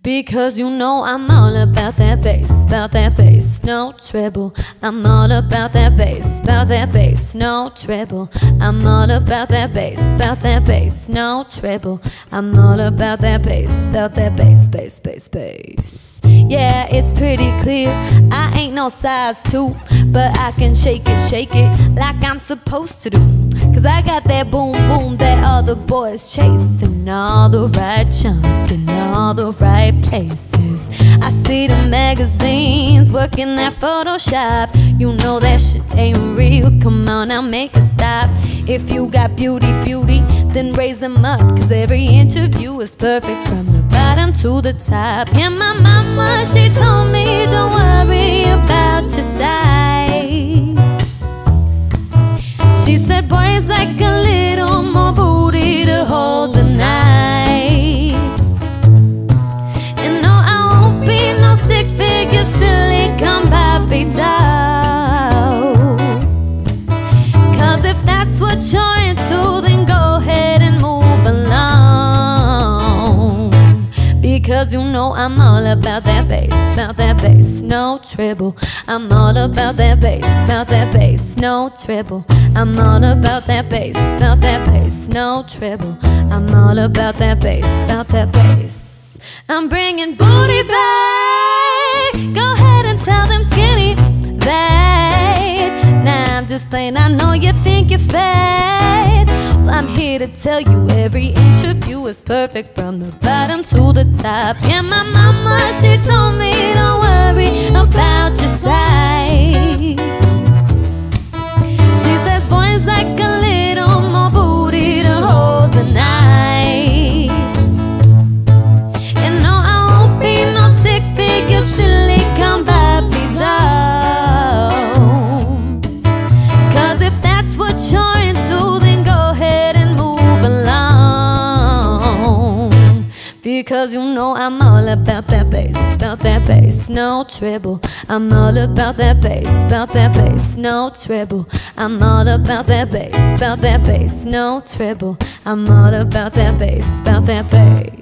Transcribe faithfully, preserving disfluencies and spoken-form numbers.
Because you know I'm all about that bass, about that bass, no treble. I'm all about that bass, about that bass, no treble. I'm all about that bass, about that bass, no treble. I'm all about that bass, about that bass, bass, bass, bass. Yeah, it's pretty clear I ain't no size two, but I can shake it, shake it like I'm supposed to do. Cause I got that boom boom that other boys chasing, all the right junk in all the right places. I see the magazines working that Photoshop. You know that shit ain't real, come on now make it stop. If you got beauty, beauty, then raise them up. Cause every interview is perfect from the bottom to the top. Yeah, my mama, she told me don't worry about your size. She said boys like a little more booty to hold tonight. And no, I won't be no sick figure, silly come Barbie doll. Cause if that's what you're into, then go ahead and move along. Because you know I'm all about that bass, about that bass, no treble. I'm all about that bass, about that bass, no treble. I'm all about that bass, about that bass, no treble. I'm all about that bass, about that bass. I'm bringing booty back. Go ahead and tell them skinny that. Nah, I'm just playing, I know you think you're fat. Well, I'm here to tell you every interview is perfect from the bottom to the top. Yeah, my mama, she told me don't worry about your size. She says boys like a little more booty to hold tonight. And no, I won't be no sick figure, silly come Barbie doll. Cause if that's what you're into, then go ahead and move along. Because you know I'm all about that bass, about that bass, no treble. I'm all about that bass, about that bass, no treble. I'm all about that bass, about that bass, no treble. I'm all about that bass, about that bass.